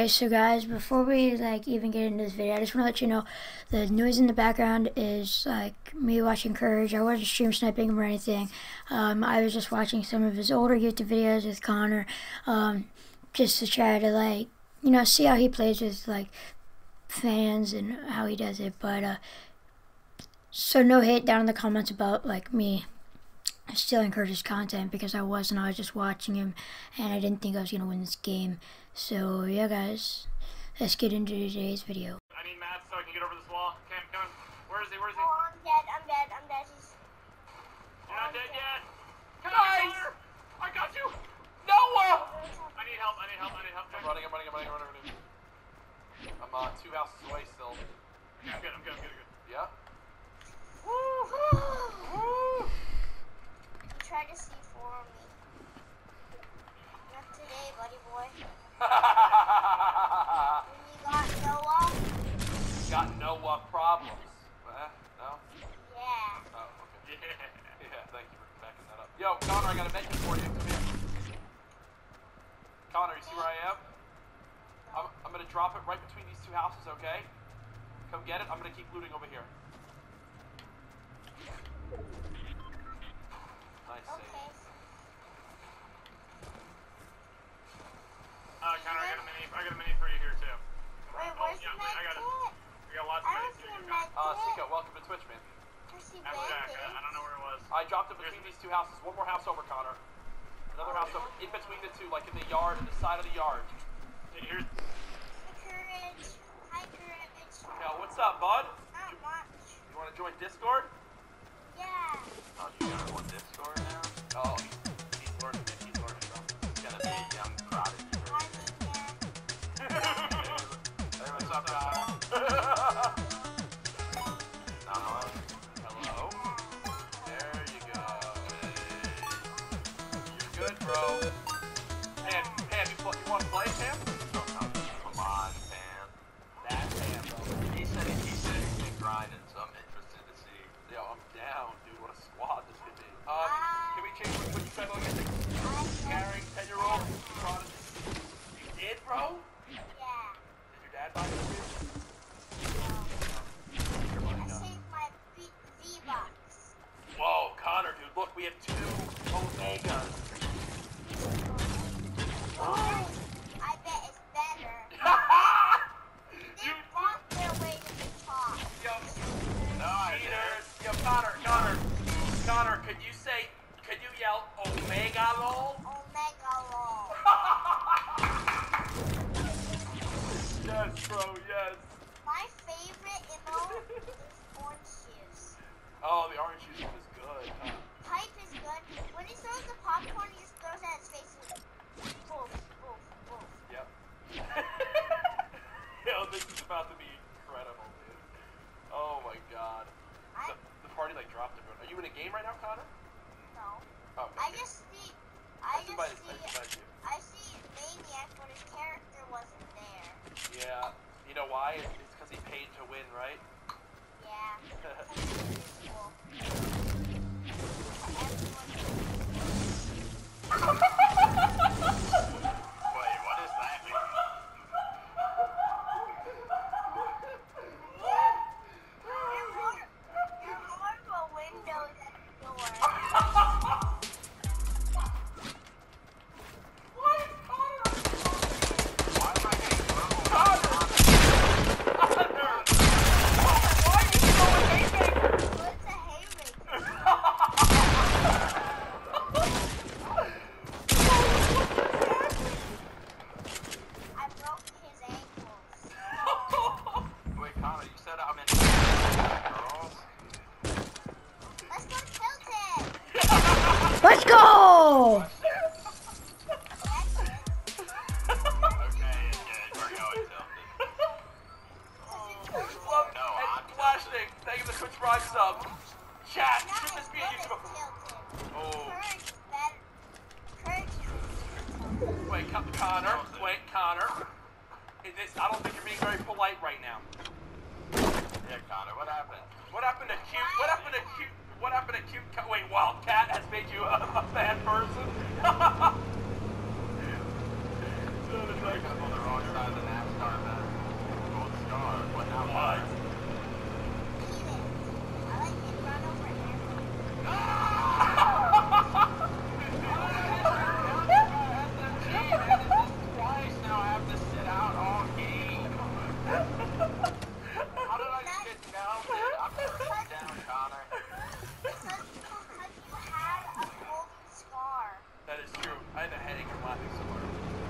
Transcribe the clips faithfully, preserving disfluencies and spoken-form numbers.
Alright, so guys, before we like even get into this video, I just want to let you know the noise in the background is like me watching Courage. I wasn't stream sniping him or anything. Um, I was just watching some of his older YouTube videos with Connor, um, just to try to like, you know, see how he plays with like fans and how he does it. But uh, so no hate down in the comments about like me stealing Courage's content, because I wasn't. I was just watching him, and I didn't think I was gonna win this game. So yeah, guys, let's get into today's video. I need Matt so I can get over this wall. Okay, I'm coming. Where is he? Where is he? Oh, I'm dead. I'm dead. I'm dead. He's... You're not dead yet. Guys, I got you. Noah. I need help. I need help. I need help. I'm running. I'm running. I'm running. I'm running. I'm uh, two houses away still. Okay, I'm good. I'm good. I'm good. I'm good. Yeah. Woo! Woo! You tried to see for me. Not today, buddy boy. When you got Noah? Got Noah problems. Uh, no? Yeah. Oh, okay. Yeah. Yeah, thank you for backing that up. Yo, Connor, I got a message for you. Come here. Connor, you see where I am? I'm, I'm going to drop it right between these two houses, okay? Come get it. I'm going to keep looting over here. Nice Okay. save. Uh, Connor, I got a mini. I got a mini for you here too. Wait, Oh, where's yeah, the wait, I got it. med We got lots of I minis don't here. see a You med got Uh, Sika, welcome to Twitch, man. I see it. Jack, I, I don't know where it was. I dropped it between these two houses. One more house over, Connor. Another house over. In between the two, like in the yard, in the side of the yard. Here's. Courage. Hi, Courage. Yo, what's up, bud? Not much. You want to join Discord? Yeah. Oh, you got on Discord now? Oh, he's, he's learning it. He's learning it. He's gonna be a young prodigy. Hi, man. Hey, what's up, guys? Hello? Hello? There you go. You're good, bro. Pam, Pam, you, you want to play, Pam? Oh, come, come on, Pam. That Pam, bro. He said, he said he's been grinding, so I'm interested to see. Yo, I'm down, dude. What a squad this could be. Um, can we change what you said again? Carrying ten-year-old prodigy. You did, bro? Yeah. Did your dad buy this? I saved my V-Bucks. Whoa, Connor, dude, look, we have two Omegas. Oh, I bet it's better. They walk their way to the top. Yo, cheaters. Yo, Connor, Connor, Connor, could you say, could you yell Omega lol? Omega lol. Yes, bro, yes. My favorite emote is orange juice. Oh, the orange juice is good. Huh? Pipe is good. When he throws the popcorn, he just throws it at his face. And boof, boof, boof. Yep. Yo, this is about to be incredible, dude. Oh my god. I The, the party like dropped everyone. Are you in a game right now, Connor? no. Oh, I okay. just see. I Let's just invite- see. let's invite you. I see Maniac, but his character wasn't there. Yeah. You know why? It's because he paid to win, right? Yeah. Cool. Wait, what is that? You're more of a window than a door. What's a haymaker? I broke his ankles. Wait, Connor, you said I'm in girls? Let's go to Tilted. Let's go! That's it. Okay, yeah, we're going Tilted. Love no, I'm flashing. Thank you for the Twitch Prime sub. Chat, Not should as this be good a as YouTube? Tilted. Oh. Courage better. Courage. Wait, Con- Connor. Wait, Connor. Is this, I don't think you're being very polite right now. Yeah, Connor, what happened? What happened to cute? What happened to cute? What happened to cute? Wait, Wildcat has made you a, a bad person? So it's like I'm on the wrong side of the map. car, but not mine. I like it run over here. Twice now I have to sit out all game. How did I just get down? I'm just down, Connor. Because you had a golden scar. That is true. I had a headache from laughing so hard.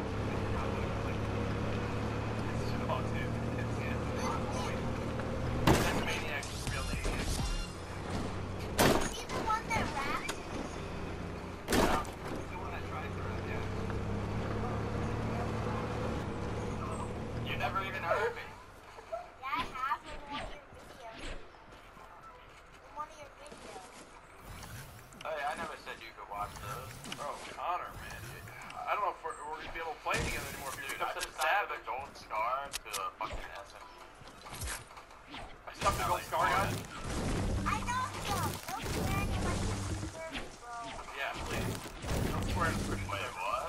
It's oh, dude. It's it. That's Maniac's real name. Is he the one that raps? Yeah. He's the one that tried to run, yeah. You never even heard me. Yeah, I have in one of your videos. In one of your videos. Hey, I never said you could watch those. Bro, Connor, man. I don't know if we're, we're gonna be able to play together anymore if you're Dude, stuck I to the just added a savage. gold scar to a fucking S M G. I stuck the gold scar gun. I know some. Don't swear any like service, bro. Yeah, please. Don't swear to Christian Wait, service. what?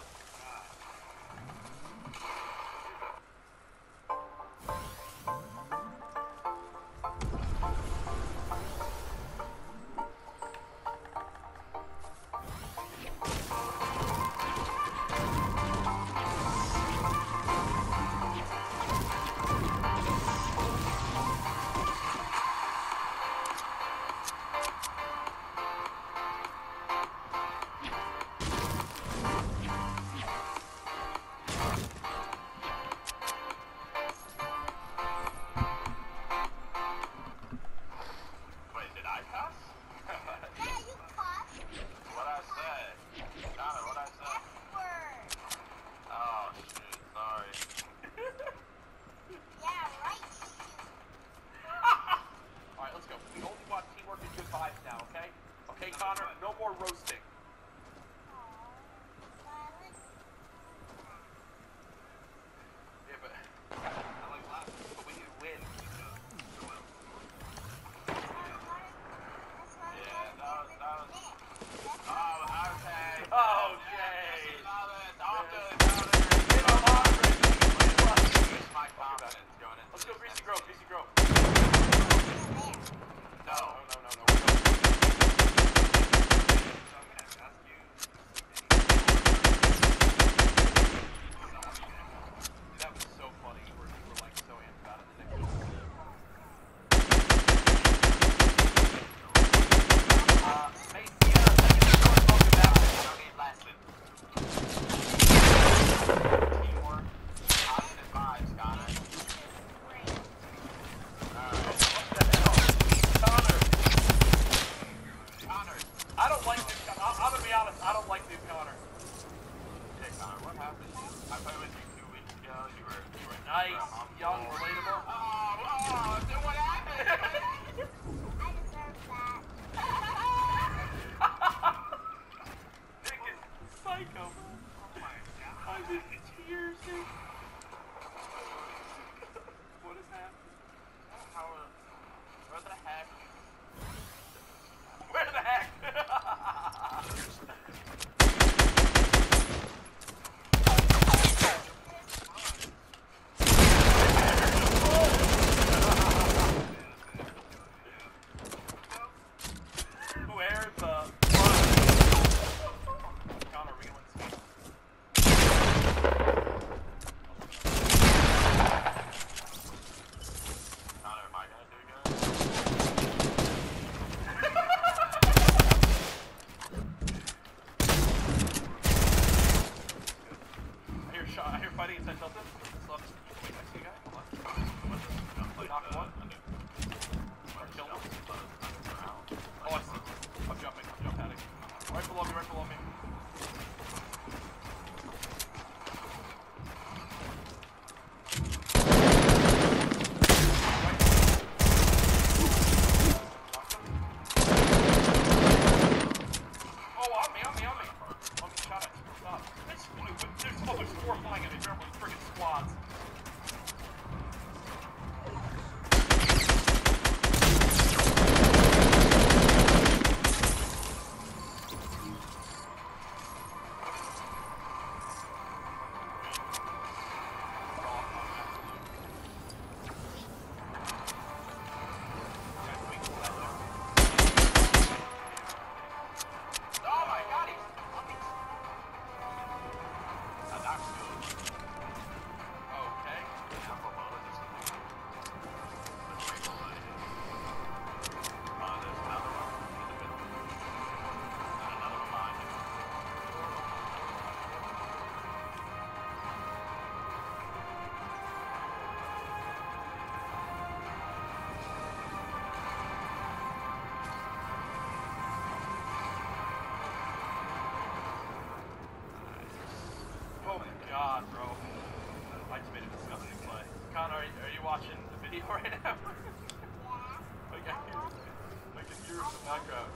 god, bro. I just made a disgusting play. Connor, are you, are you watching the video right now? Yeah. Like, I can, I can hear it in the background.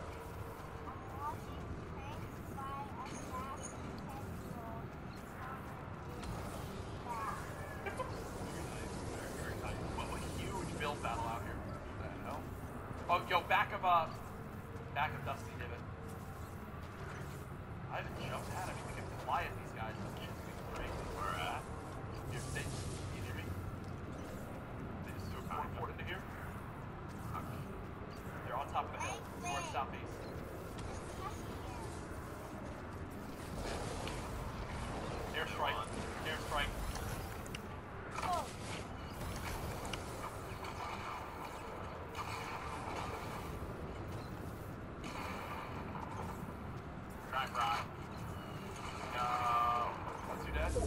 What a huge build battle out here. What the hell? Oh, yo, back of, uh, back of Dusty did it. I haven't jumped at him. We can fly at these guys. This shit's gonna be great. Where at? Here, stay. Can you hear me? They just threw a four port into here. Okay. They're on top of the hill. North, southeast. Airstrike. Airstrike. Oh. Track ride. No. What's your dad?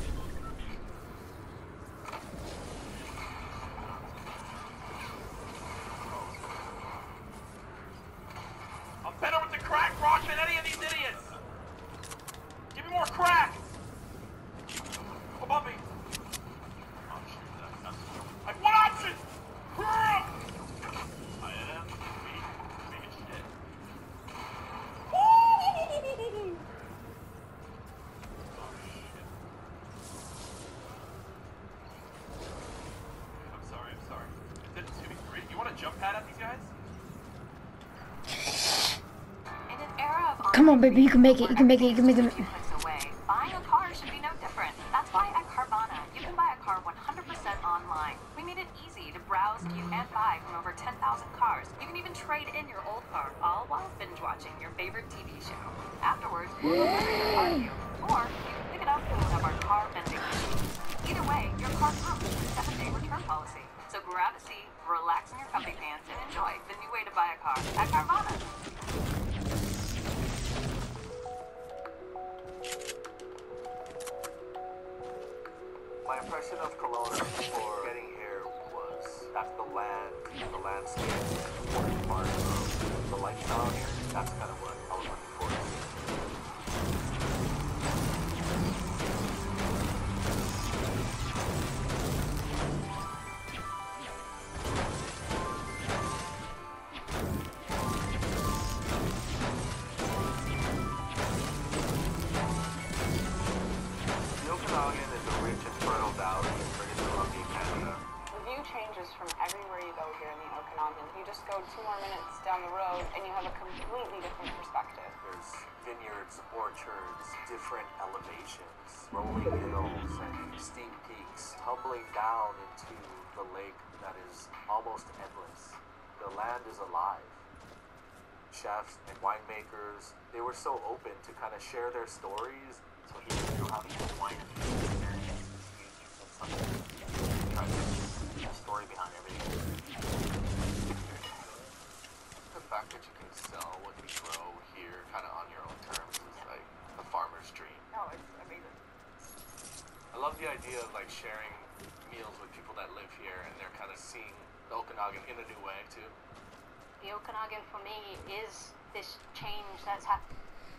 I'm better with the crack rock than any of these idiots! Give me more crack! Above me! Oh, shoot, that, that's I have one option! I am weak, weak as shit. Oh, shit. I'm sorry, I'm sorry. Is it two v three? You want to jump pad at these guys? In an era of Come on, baby, you can make it. You can make it. You can make it. Two clicks away, buying a car should be no different. That's why at Carvana, you can buy a car one hundred percent online. We made it easy to browse, view, and buy from over ten thousand cars. You can even trade in your old car, all while binge watching your favorite T V show. Afterwards, we'll trade your car to you, or you can pick it up from one of our car vending machines. Either way, your car comes with a seven-day return policy. So grab a seat, relax in your comfy pants, and enjoy the new way to buy a car at Carvana. My impression of Kelowna before getting here was that the land, the landscape, is an important part of the lifestyle here. That's kind of what I was looking for. The Okanagan is a rich and fertile valley in British Columbia, Canada. The view changes from everywhere you go here in the Okanagan. You just go two more minutes down the road and you have a completely different perspective. There's vineyards, orchards, different elevations, rolling hills and steep peaks, tumbling down into the lake that is almost endless. The land is alive. Chefs and winemakers, they were so open to kind of share their stories. So here, you know, having a wine experience is huge. That's something you try to get a story behind everything. The fact that you can sell what you grow here kind of on your own terms is like a farmer's dream. No, it's amazing. I love the idea of like sharing meals with people that live here and they're kind of seeing the Okanagan in a new way too. The Okanagan for me is this change that's happened.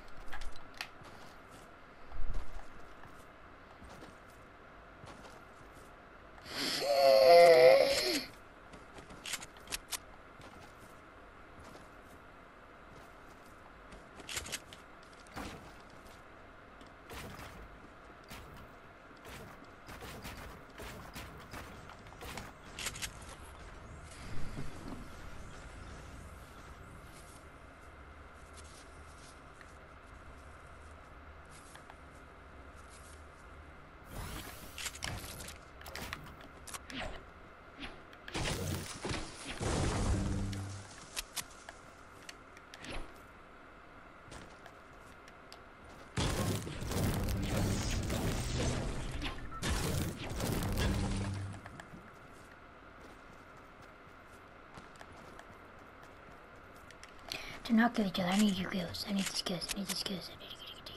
Do not kill each other. I need your kills. I need these kills. I need these kills. I need to get you.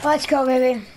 Let's go, baby.